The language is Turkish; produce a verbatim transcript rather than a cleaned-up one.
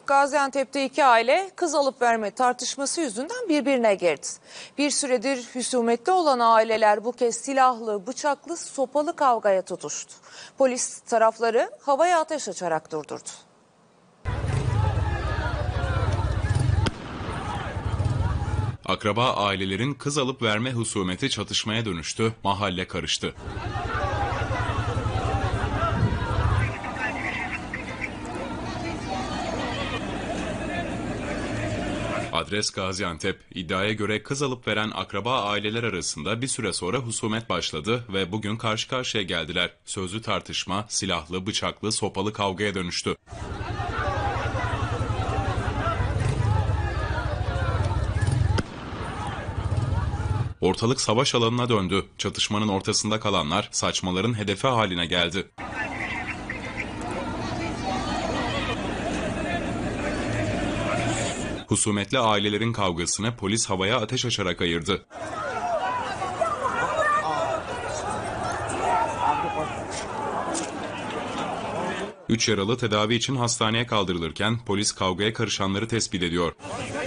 Gaziantep'te iki aile kız alıp verme tartışması yüzünden birbirine girdi. Bir süredir husumetli olan aileler bu kez silahlı, bıçaklı, sopalı kavgaya tutuştu. Polis tarafları havaya ateş açarak durdurdu. Akraba ailelerin kız alıp verme husumeti çatışmaya dönüştü, mahalle karıştı. Adres Gaziantep. İddiaya göre kız alıp veren akraba aileler arasında bir süre sonra husumet başladı ve bugün karşı karşıya geldiler. Sözlü tartışma silahlı, bıçaklı, sopalı kavgaya dönüştü. Ortalık savaş alanına döndü. Çatışmanın ortasında kalanlar saçmaların hedefi haline geldi. Husumetli ailelerin kavgasını polis havaya ateş açarak ayırdı. Üç yaralı tedavi için hastaneye kaldırılırken polis kavgaya karışanları tespit ediyor.